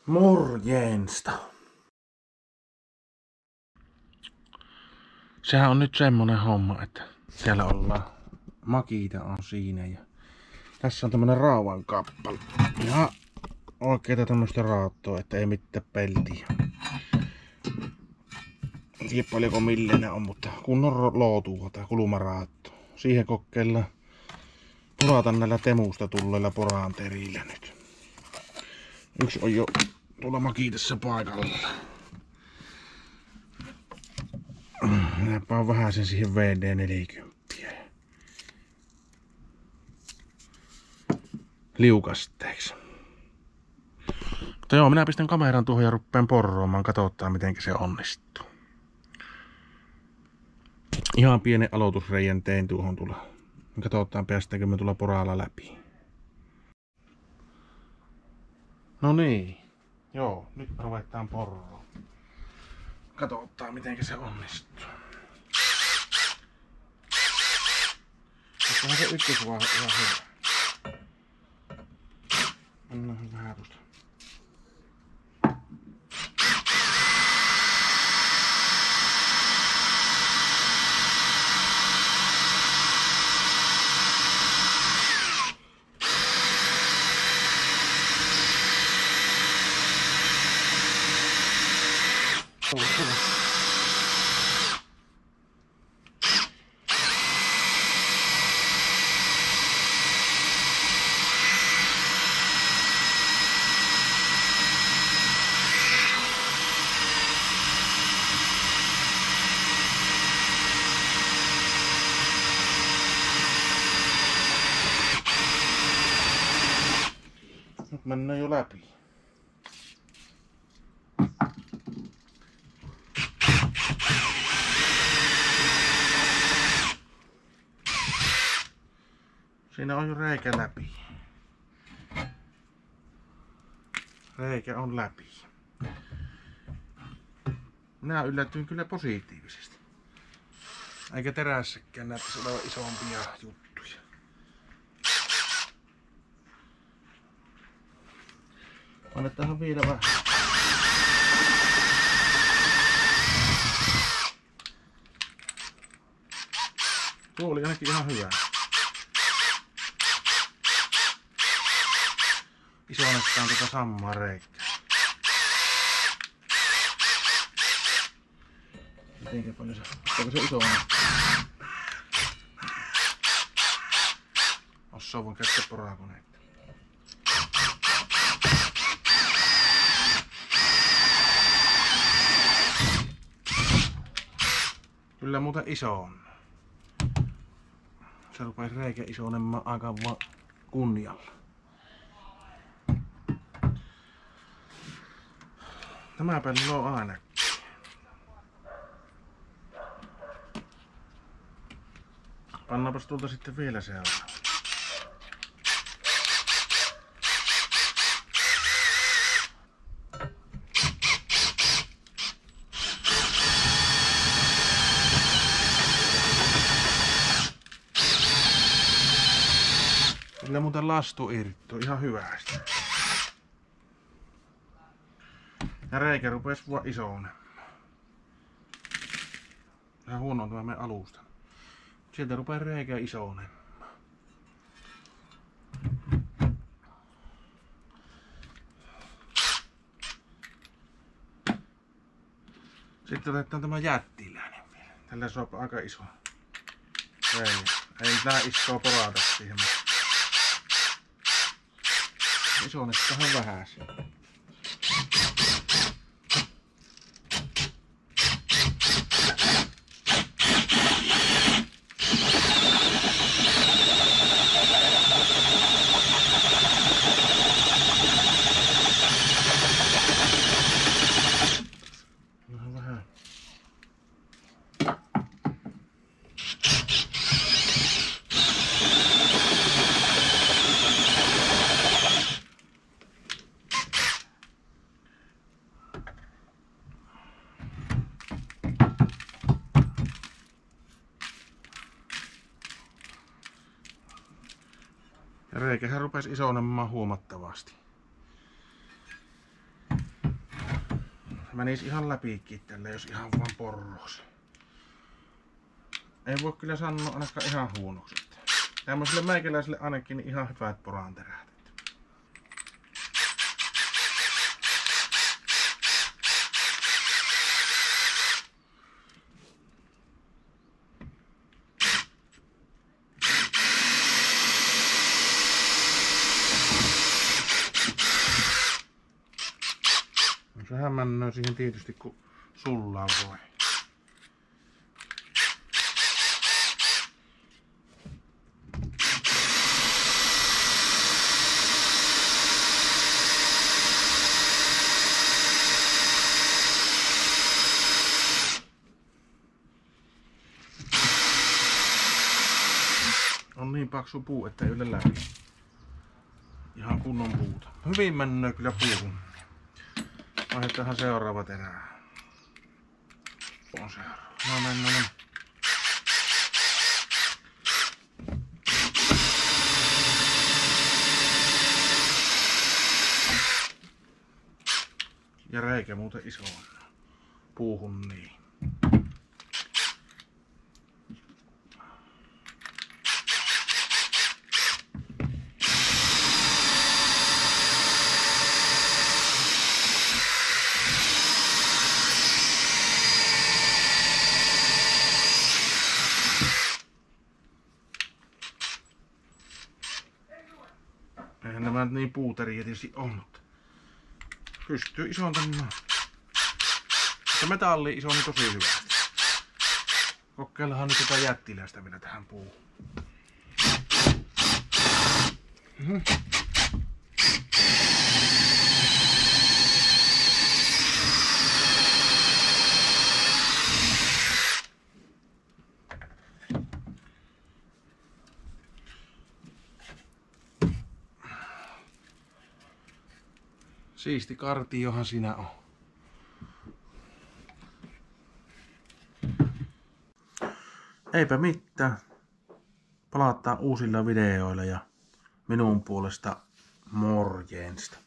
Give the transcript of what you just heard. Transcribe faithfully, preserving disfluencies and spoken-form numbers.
Morjensta. Sehän on nyt semmonen homma, että siellä ollaan. Makita on siinä ja tässä on tämmönen rauhan kappale. Ja oikeeta tämmöstä raattoa, että ei mitään peltiä. En tiedä paljonko millinen on, mutta kunnon lootua tai kulmaraatto. Siihen kokeillaan porata näillä temusta tulleilla poraanterillä nyt. Yksi on jo tuolla Makitassa paikalla. Minäpä on vähän sen siihen V D neljäkymmentä. Liukasteeksi. Mutta joo, minä pistän kameran tuohon ja ruppeen porroamaan, katsotaan miten se onnistuu. Ihan pienen aloitusreijän tein tuohon tulla. Katsotaan päästäänkö me tulla poralla läpi. No niin. Joo, nyt ruvetaan porroon. Katsotaan miten se onnistuu. Onhan se ykkösvaihe ihan hyvä. Mennään vähän tuosta. Nyt mennään jo läpi. Siinä on jo reikä läpi. Reikä on läpi. Minä yllätyin kyllä positiivisesti. Eikä terässäkään näyttäisi olevan isompia juttuja. Annetaan vielä vähän. Tuo oli ainakin ihan hyvä. Isonnettaan tätä samaa reikää. Mitenkä paljon se, onko se iso on? Ossa voin käyttää porakoneita. Kyllä muuten iso on. Se rupesi reikä isonemmaan aika vaan kunnialla. Tämä pello on aina. Pannaanpas tuolta sitten vielä seuraava. Kyllä muuten lastu irttuu ihan hyvästi. Ja reikä rupesi vaan isonemaan. Vähän huono on tämä meidän alusta. Sieltä rupeaa reikä isonemaan. Sitten otetaan tämä jättiläinen vielä. Tällä saa aika iso reikä. Ei mitään isoa porata siihen. Isonnetaan vähän siitä. Ja reikähän rupesi isonemaan huomattavasti. Menis ihan läpikin tällä, jos ihan vaan porros. Ei voi kyllä sanoa ainakaan ihan huonoksi. Tämmöiselle meikäläiselle ainakin niin ihan hyvät poranterät. No sehän männöö siihen tietysti kun sullaa voi. On niin paksu puu, että ei yle läpi. Ihan kunnon puuta. Hyvin mennään kyllä puuhun. Vaihdetaan seuraava terää. On seuraava. No mennään. Ja reikä muuten iso on. Puuhun niin. Eihän nämä niin puuteria tietysti on, mutta pystyy isontamaan. Mutta metalli iso niin tosi hyvä. Kokeillahan nyt tätä jättiläistä vielä tähän puuhun. Mm-hmm. Siisti kartiohan siinä on. Eipä mitään. Palataan uusilla videoilla ja minun puolesta morjensta.